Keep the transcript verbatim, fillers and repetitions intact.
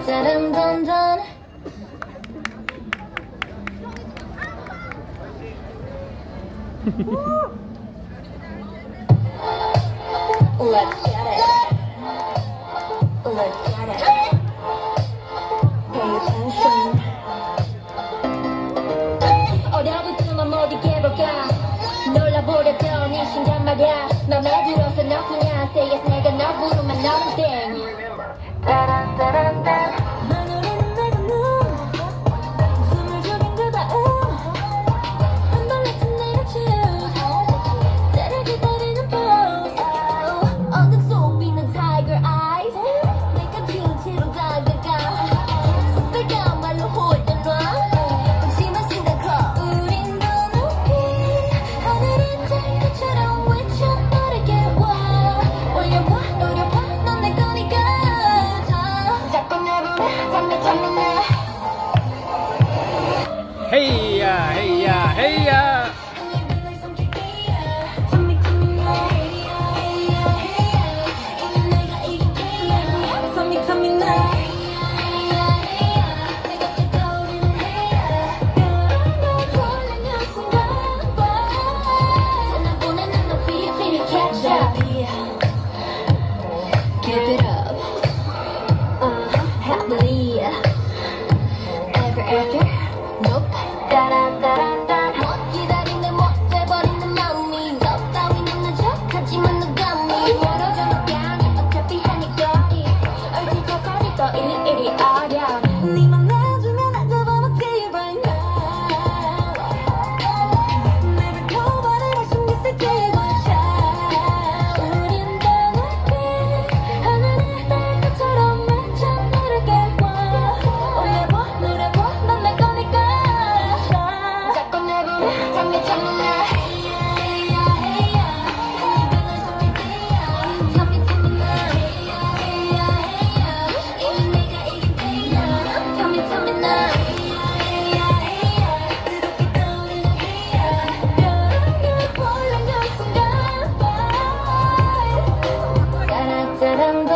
짜란짠짠. Let's get it. Let's get it. Pay attention. 어려부터만 모두 깨볼까. 놀라보려던 이 순간 말야. 맘에 들어서 너 그냥 say yes. 내가 너 부르면 너는 땡. 따란따란따. 헤이야 헤이야 헤이야. Give it up, uh, happily ever after. Nope. 따란따란따란. 못 기다리네 못 돼버리는 마음이 너 따위는 늦어 하지만 누가 미 멀어져 너가니 어차피 하니거리 얼굴도 거리도 이리 이리 어려 네 만나주면 난 접어먹지 right now. Never nobody 숨겼을 기분차. 우린 더 높이 하늘에 날 것처럼 맨처음 너를 깨워. 올려봐 노래봐 넌 내 거니까. 짜란짜란.